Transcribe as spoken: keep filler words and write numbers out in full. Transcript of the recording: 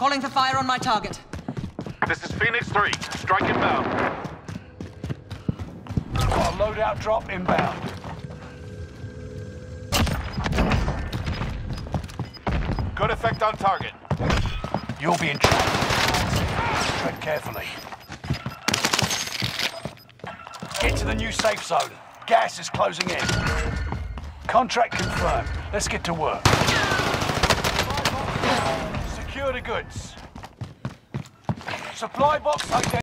Calling for fire on my target. This is Phoenix three. Strike inbound. Got a loadout drop inbound. Good effect on target. You'll be in trouble. Tread carefully. Get to the new safe zone. Gas is closing in. Contract confirmed. Let's get to work. Secure the goods. Supply box identified.